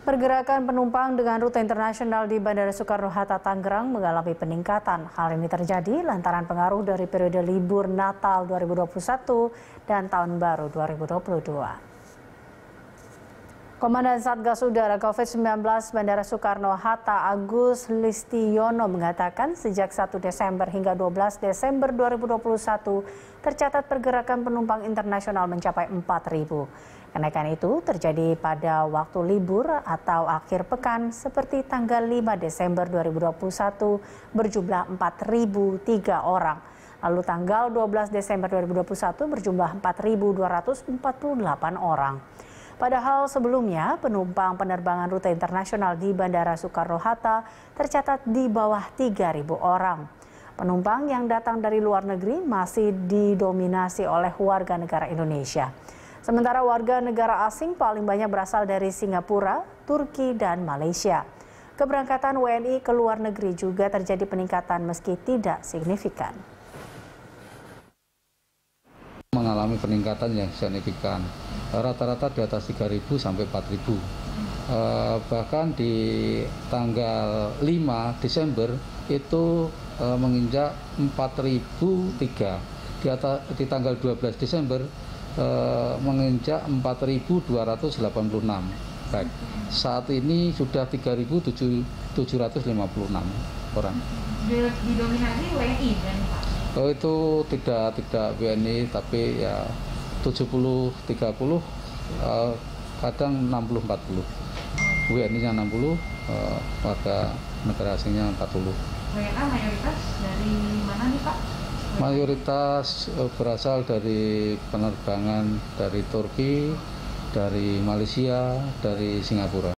Pergerakan penumpang dengan rute internasional di Bandara Soekarno-Hatta, Tangerang mengalami peningkatan. Hal ini terjadi lantaran pengaruh dari periode libur Natal 2021 dan Tahun Baru 2022. Komandan Satgas Udara COVID-19 Bandara Soekarno-Hatta Agus Listiono mengatakan sejak 1 Desember hingga 12 Desember 2021 tercatat pergerakan penumpang internasional mencapai 4.000. Kenaikan itu terjadi pada waktu libur atau akhir pekan seperti tanggal 5 Desember 2021 berjumlah 4.003 orang. Lalu tanggal 12 Desember 2021 berjumlah 4.248 orang. Padahal sebelumnya penumpang penerbangan rute internasional di Bandara Soekarno-Hatta tercatat di bawah 3.000 orang. Penumpang yang datang dari luar negeri masih didominasi oleh warga negara Indonesia. Sementara warga negara asing paling banyak berasal dari Singapura, Turki, dan Malaysia. Keberangkatan WNI ke luar negeri juga terjadi peningkatan meski tidak signifikan. Mengalami peningkatan yang signifikan, rata-rata di atas 3.000 sampai 4.000. Bahkan di tanggal 5 Desember itu menginjak 4.003. Di tanggal 12 Desember menginjak 4.286. Baik. Saat ini sudah 3.756 orang. Didominasi WNI kan Pak? Oh, itu tidak WNI, tapi ya 70-30, kadang 60-40. WNI-nya 60, warga negara asingnya 40. WNA mayoritas dari mana nih Pak? Mayoritas berasal dari penerbangan dari Turki, dari Malaysia, dari Singapura.